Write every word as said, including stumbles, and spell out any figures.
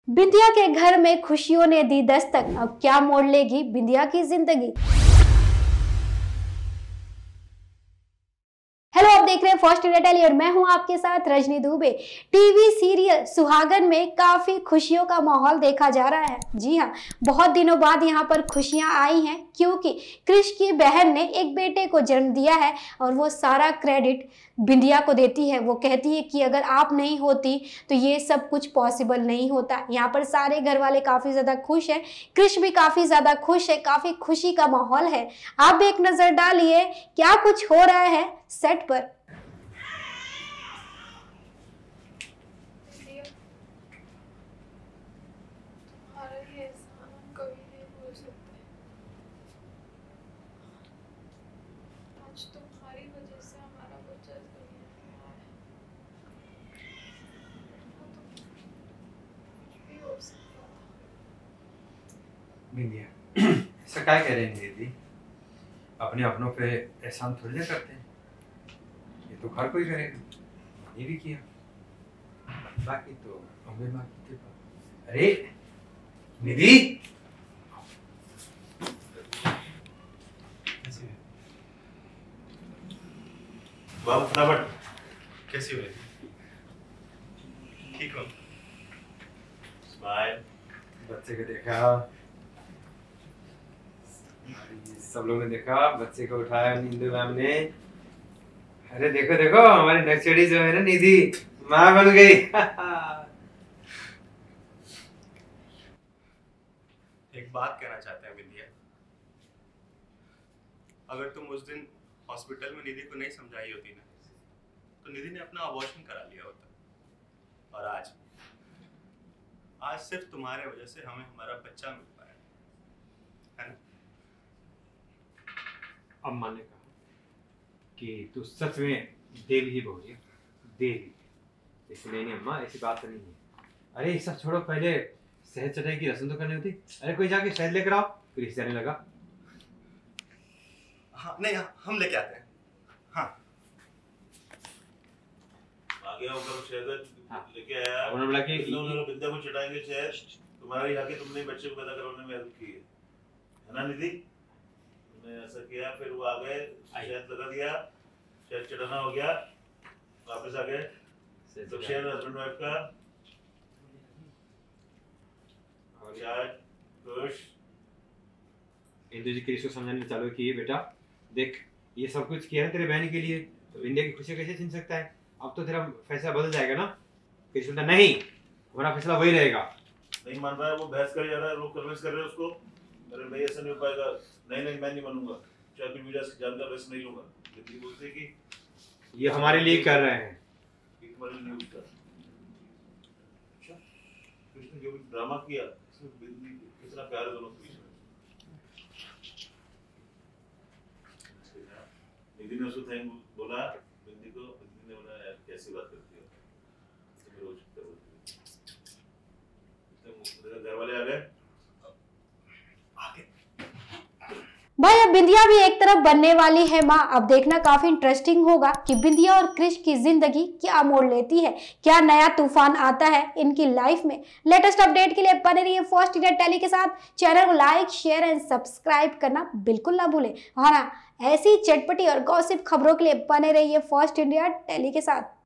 बिंदिया के घर में खुशियों ने दी दस्तक, अब क्या मोड़ लेगी बिंदिया की जिंदगी। हेलो, आप देख रहे हैं फर्स्ट इंडिया टेली और मैं हूं आपके साथ रजनी दुबे। टीवी सीरियल सुहागन में काफी खुशियों का माहौल देखा जा रहा है। जी हां, बहुत दिनों बाद यहां पर खुशियां आई हैं क्योंकि क्रिश की बहन ने एक बेटे को जन्म दिया है और वो सारा क्रेडिट बिंदिया को देती है। वो कहती है कि अगर आप नहीं होती तो ये सब कुछ पॉसिबल नहीं होता। यहाँ पर सारे घर वाले काफी ज्यादा खुश हैं, क्रिश भी काफी ज्यादा खुश है, काफी खुशी का माहौल है। आप भी एक नजर डालिए क्या कुछ हो रहा है सेट पर। तुम्हारी वजह से हमारा बच्चा बिंदिया ऐसा क्या कह रहे हैं दीदी, अपने अपनों पे एहसान थोड़ी ना करते हैं, ये तो हर कोई करेगा, ये भी किया, बाकी तो अम्बे माँ की कृपा। अरे निधि, बाबू फटाफट, कैसी हो? ठीक हो? स्माइल। बच्चे को देखा, सब लोग ने देखा, बच्चे को उठाया नींदू मैम ने। अरे देखो देखो, हमारी नक्सड़ी जो है ना निधि, माँ बन गई। एक बात कहना चाहते हैं बिंदिया, अगर तुम उस दिन हॉस्पिटल में निधि को नहीं समझाई होती ना, तो निधि ने अपना अबॉर्शन करा लिया होता। और आज आज सिर्फ तुम्हारे वजह से हमें हमारा बच्चा मिल पाया, है ना? अम्मा ने कहा कि तू सच में देवी ही बहु है, देवी। इसलिए नहीं अम्मा, ऐसी बात तो नहीं है। अरे ये सब छोड़ो, पहले शहद चटाई की रस्म तो करनी होती। अरे कोई जाके शहद लेकर आओ, फिर जाने लगा। हाँ नहीं, हम लेके आते हैं। हाँ आ गया होगा शहद हाँ। लेके आया। उन्होंने बोला कि लोग बिंदिया को चटाएंगे शहद, तुम्हारे यहाँ के तुमने बच्चे को पैदा करवाने में हेल्प की है, है ना निधि? तुमने ऐसा किया, फिर वो आ गए, शहद लगा दिया, शहद चटाना हो गया, वापस आ गए, सब शेयर हस्बैंड वाइफ का। चाय खुश। इंदु जी क्रिश को समझाने चालू की, बेटा देख ये सब कुछ किया है तेरे बहन के लिए, तो इंडिया की खुशी कैसे छीन सकता है? अब तो तेरा फैसला बदल जाएगा ना। क्रिश बोलता नहीं, हमारा फैसला वही रहेगा। नहीं मान रहा है, वो बहस कर जा रहा है, लोग कन्विंस कर रहे हैं उसको। अरे भाई ऐसा नहीं हो पाएगा, नहीं नहीं मैं नहीं मानूंगा, चाहे कोई मीडिया से जानकर रिस्क नहीं लूंगा। लेकिन बोलते हैं कि ये हमारे लिए कर रहे हैं, ये तुम्हारे लिए उसका। अच्छा कृष्ण जो भी ड्रामा किया, इसमें बिंदी कितना प्यार है दोनों के बीच में। निधि ने उसको थैंक बोला, बिंदी को, बिंदी ने बोला यार कैसी बात करती हो, तुम्हें रोज करती हो। घर वाले आ गए, भाई अब बिंदिया भी एक तरफ बनने वाली है माँ। अब देखना काफी इंटरेस्टिंग होगा कि बिंदिया और क्रिश की जिंदगी क्या मोड़ लेती है, क्या नया तूफान आता है इनकी लाइफ में। लेटेस्ट अपडेट के लिए बने रहिए फर्स्ट इंडिया टेली के साथ। चैनल को लाइक शेयर एंड सब्सक्राइब करना बिल्कुल ना भूलें। और हाँ, ऐसी चटपटी और गॉसिप खबरों के लिए बने रहिए फर्स्ट इंडिया टेली के साथ।